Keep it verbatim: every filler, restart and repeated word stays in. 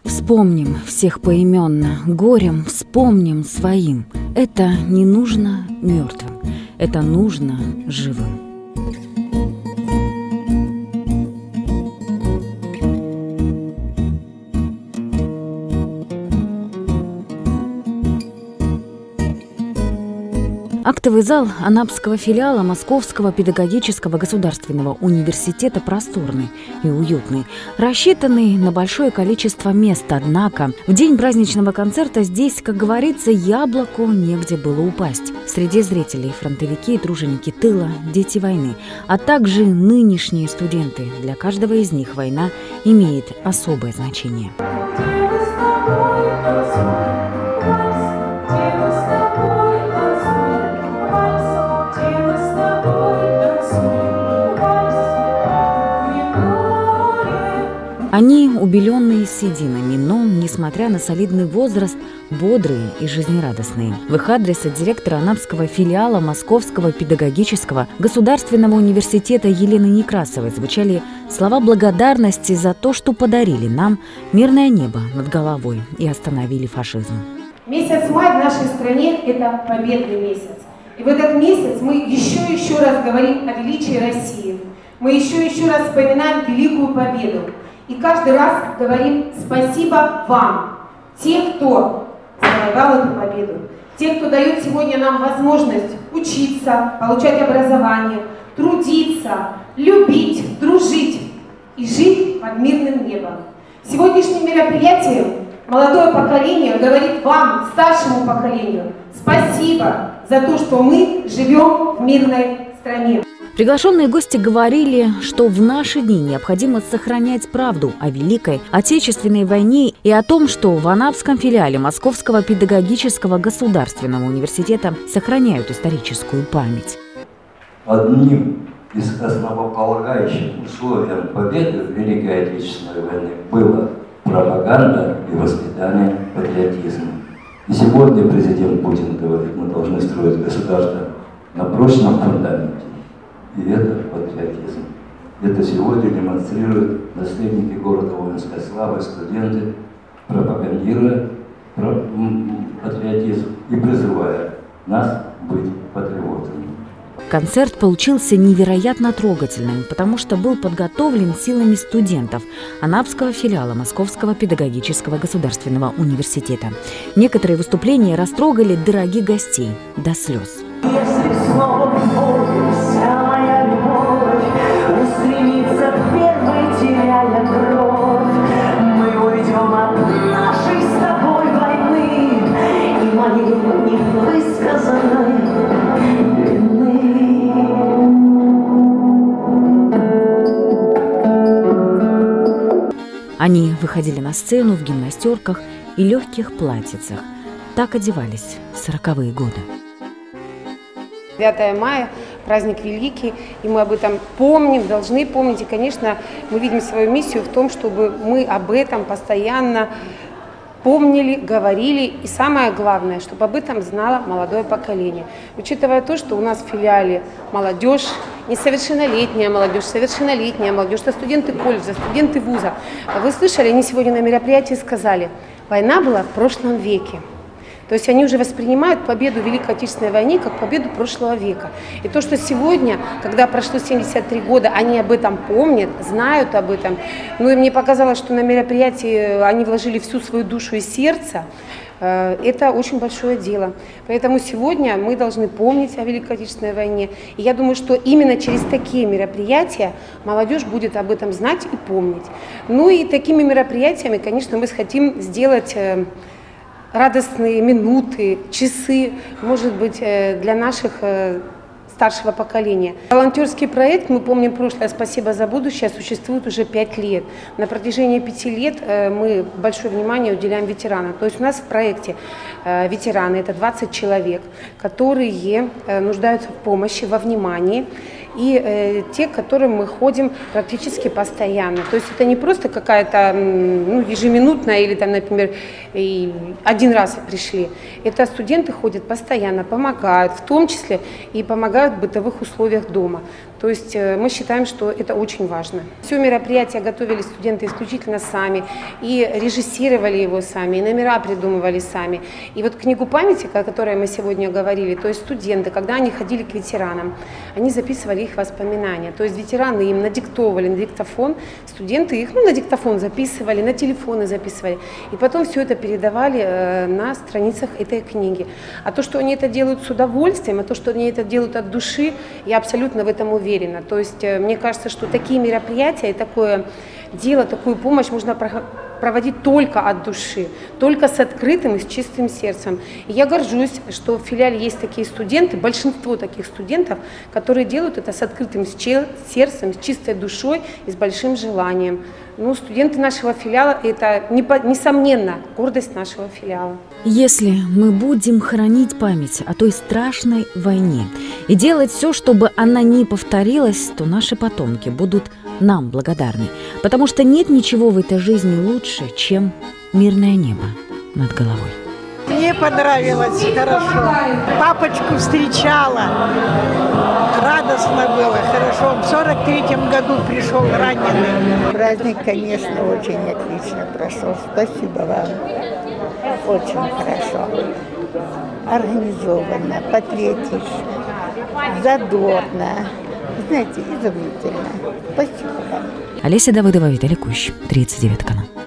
Вспомним всех поименно, горем вспомним своим. Это не нужно мертвым, это нужно живым. Актовый зал Анапского филиала Московского педагогического государственного университета просторный и уютный, рассчитанный на большое количество мест. Однако в день праздничного концерта здесь, как говорится, яблоку негде было упасть. Среди зрителей фронтовики и труженики тыла, дети войны, а также нынешние студенты. Для каждого из них война имеет особое значение. Они, убеленные сединами, но, несмотря на солидный возраст, бодрые и жизнерадостные. В их адрес от директора Анапского филиала Московского педагогического государственного университета Елены Некрасовой звучали слова благодарности за то, что подарили нам мирное небо над головой и остановили фашизм. Месяц май в нашей стране – это победный месяц. И в этот месяц мы еще и еще раз говорим о величии России. Мы еще и еще раз вспоминаем великую победу. И каждый раз говорим спасибо вам, те, кто завоевал эту победу, те, кто дает сегодня нам возможность учиться, получать образование, трудиться, любить, дружить и жить под мирным небом. Сегодняшним мероприятием молодое поколение говорит вам, старшему поколению, спасибо за то, что мы живем в мирной стране. Приглашенные гости говорили, что в наши дни необходимо сохранять правду о Великой Отечественной войне и о том, что в Анапском филиале Московского педагогического государственного университета сохраняют историческую память. Одним из основополагающих условий победы в Великой Отечественной войне было пропаганда и воспитание патриотизма. И сегодня президент Путин говорит, мы должны строить государство на прочном фундаменте. И это патриотизм. Это сегодня демонстрируют наследники города воинской славы, студенты, пропагандируя патриотизм и призывая нас быть патриотами. Концерт получился невероятно трогательным, потому что был подготовлен силами студентов Анапского филиала Московского педагогического государственного университета. Некоторые выступления растрогали дорогих гостей до слез. Они выходили на сцену в гимнастерках и легких платьицах. Так одевались в сороковые годы. девятое мая – праздник великий, и мы об этом помним, должны помнить. И, конечно, мы видим свою миссию в том, чтобы мы об этом постоянно помнили, говорили. И самое главное, чтобы об этом знало молодое поколение. Учитывая то, что у нас в филиале молодежь, несовершеннолетняя молодежь, совершеннолетняя молодежь, это студенты колледжа, студенты вуза. Вы слышали, они сегодня на мероприятии сказали, война была в прошлом веке. То есть они уже воспринимают победу в Великой Отечественной войне как победу прошлого века. И то, что сегодня, когда прошло семьдесят три года, они об этом помнят, знают об этом. Ну и мне показалось, что на мероприятии они вложили всю свою душу и сердце. Это очень большое дело. Поэтому сегодня мы должны помнить о Великой Отечественной войне. И я думаю, что именно через такие мероприятия молодежь будет об этом знать и помнить. Ну и такими мероприятиями, конечно, мы хотим сделать радостные минуты, часы, может быть, для наших старшего поколения. Волонтерский проект, мы помним прошлое «Спасибо за будущее», существует уже пять лет. На протяжении пяти лет мы большое внимание уделяем ветеранам. То есть у нас в проекте ветераны, это двадцать человек, которые нуждаются в помощи, во внимании. И э, те, к которым мы ходим практически постоянно. То есть это не просто какая-то ну, ежеминутная или, там, например, и один раз пришли. Это студенты ходят постоянно, помогают, в том числе и помогают в бытовых условиях дома. То есть мы считаем, что это очень важно. Все мероприятие готовили студенты исключительно сами, и режиссировали его сами, и номера придумывали сами. И вот книгу памяти, о которой мы сегодня говорили, то есть студенты, когда они ходили к ветеранам, они записывали их воспоминания. То есть ветераны им надиктовывали на диктофон, студенты их ну, на диктофон записывали, на телефоны записывали. И потом все это передавали э, на страницах этой книги. А то, что они это делают с удовольствием, а то, что они это делают от души, я абсолютно в этом уверена. То есть э, мне кажется, что такие мероприятия и такое дело, такую помощь можно проводить только от души, только с открытым и с чистым сердцем. И я горжусь, что в филиале есть такие студенты, большинство таких студентов, которые делают это с открытым сердцем, с чистой душой и с большим желанием. Ну, студенты нашего филиала – это, несомненно, гордость нашего филиала. Если мы будем хранить память о той страшной войне и делать все, чтобы она не повторилась, то наши потомки будут нам благодарны, потому что нет ничего в этой жизни лучше, чем мирное небо над головой. Мне понравилось хорошо. Папочку встречала. Радостно было, хорошо. Он в сорок третьем году пришел раненый. Праздник, конечно, очень отлично прошел. Спасибо вам. Очень хорошо. Организованно, патриотично, задорно. Знаете, изумительно. Спасибо вам. Олеся Давыдова, Виталий Кущ, тридцать девятый канал.